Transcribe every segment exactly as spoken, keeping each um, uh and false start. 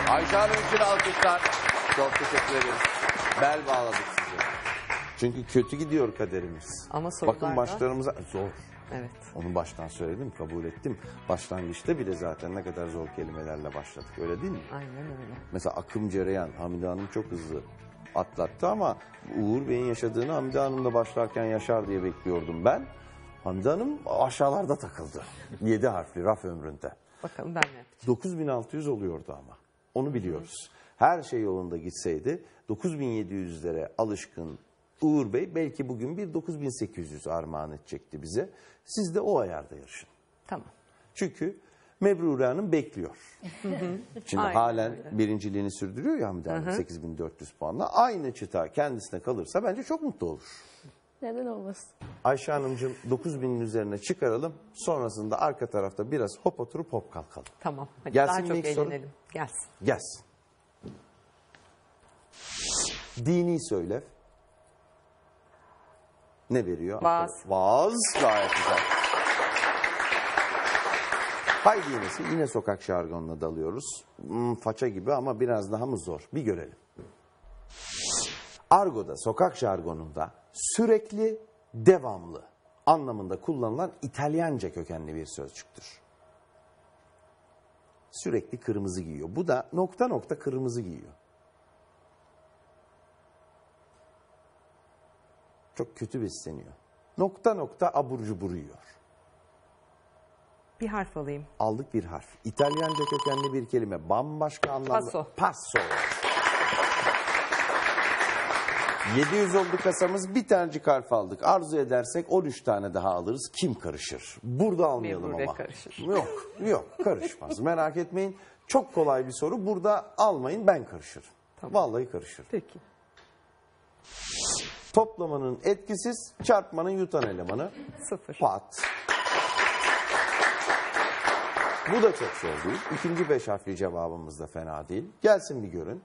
Ayşe Hanım için alkışlar. Çok teşekkür ederiz. Bel bağladık sizi. Çünkü kötü gidiyor kaderimiz. Ama sorularda... Bakın başlarımıza zor. Evet. Onu baştan söyledim, kabul ettim. Başlangıçta bile zaten ne kadar zor kelimelerle başladık. Öyle değil mi? Aynen öyle. Mesela akım cereyan. Hamide Hanım çok hızlı atlattı ama Uğur Bey'in yaşadığını Hamide Hanım da başlarken yaşar diye bekliyordum ben. Hamide Hanım aşağılarda takıldı. Yedi harfli raf ömründe. Bakalım ben ne yapacağım. dokuz bin altı yüz oluyordu ama. Onu biliyoruz. Her şey yolunda gitseydi dokuz bin yedi yüzlere alışkın Uğur Bey belki bugün bir dokuz bin sekiz yüz armağan edecekti bize. Siz de o ayarda yarışın. Tamam. Çünkü Mebrure Hanım bekliyor. Şimdi Aynen halen öyle. birinciliğini sürdürüyor ya Hamide Hanım sekiz bin dört yüz puanla. Aynı çıta kendisine kalırsa bence çok mutlu olur. Neden olmasın? Ayşe Hanımcığım dokuz binin üzerine çıkaralım. Sonrasında arka tarafta biraz hop oturup hop kalkalım. Tamam. Hadi Gelsin daha mi çok ilk soru? eğlenelim. Gelsin. Gelsin. Dini söylev. Ne veriyor? Vaaz. Vaaz. Gayet güzel. Hay dinesi yine sokak jargonuna dalıyoruz. Hmm, faça gibi ama biraz daha mı zor? Bir görelim. Argo'da, sokak jargonunda sürekli, devamlı anlamında kullanılan İtalyanca kökenli bir sözcüktür. Sürekli kırmızı giyiyor. Bu da nokta nokta kırmızı giyiyor. Çok kötü besleniyor. Nokta nokta abur cubur yiyor. Bir harf alayım. Aldık bir harf. İtalyanca kökenli bir kelime. Bambaşka anlamda. Paso. Paso. yedi yüz oldu kasamız, bir tanecik harf aldık. Arzu edersek on üç tane daha alırız. Kim karışır? Burada almayalım Mebrure ama. karışır. Yok, yok karışmaz. Merak etmeyin. Çok kolay bir soru. Burada almayın, ben karışırım. Tamam. Vallahi karışırım. Peki. Toplamanın etkisiz, çarpmanın yutan elemanı. Sıfır. Pat. Bu da çok zor değil. İkinci beş harfli cevabımız da fena değil. Gelsin bir görün.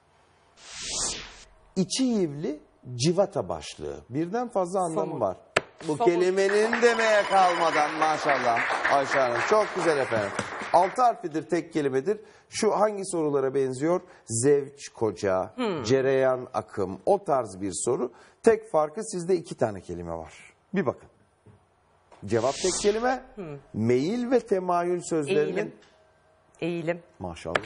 İçi yivli civata başlığı. Birden fazla anlamı Somut. var. Bu Somut. kelimenin demeye kalmadan maşallah Ayşe Hanım. Çok güzel efendim. Altı harfidir, tek kelimedir. Şu hangi sorulara benziyor? Zevç, koca, Hmm. cereyan, akım, o tarz bir soru. Tek farkı sizde iki tane kelime var. Bir bakın. Cevap tek kelime. Meyil ve temayül sözlerinin... Eğilim. Eğilim. Maşallah.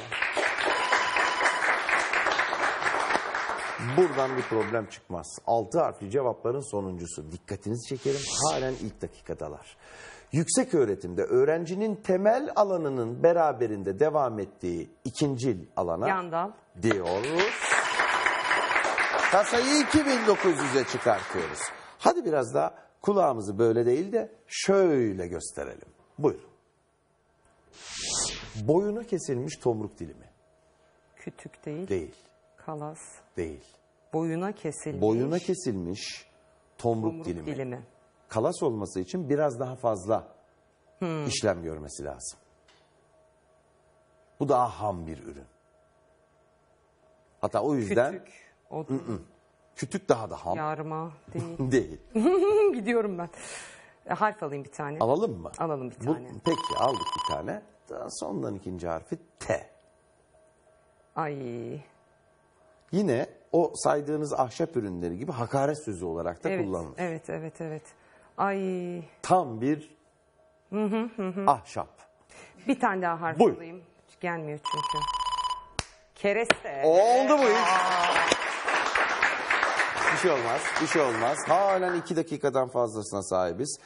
Buradan bir problem çıkmaz. Altı harfli cevapların sonuncusu. Dikkatinizi çekerim. Halen ilk dakikadalar. Yüksek öğretimde öğrencinin temel alanının beraberinde devam ettiği ikincil alana Yandal. diyoruz. Kasayı iki bin dokuz yüze çıkartıyoruz. Hadi biraz daha kulağımızı böyle değil de şöyle gösterelim. Buyurun. Boyuna kesilmiş tomruk dilimi. Kütük değil. Değil. Kalas. Değil. Boyuna kesilmiş. Boyuna kesilmiş tomruk, Tomruk dilimi. dilimi. Kalas olması için biraz daha fazla işlem görmesi lazım. Bu daha ham bir ürün. Hatta o yüzden Kütük. O kütük daha da ham. yarma değil. Değil. Gidiyorum ben. E, harf alayım bir tane. Alalım mı? Alalım bir Bu- tane. Peki aldık bir tane. Daha sondan ikinci harfi T. Ay. Yine o saydığınız ahşap ürünleri gibi hakaret sözü olarak da Evet, kullanılır. evet, evet, evet. Ay. Tam bir ahşap. Bir tane daha harf Buyur. alayım. Gelmiyor çünkü. Kereste. Oldu bu iş. Bir şey olmaz, bir şey olmaz. Halen iki dakikadan fazlasına sahibiz.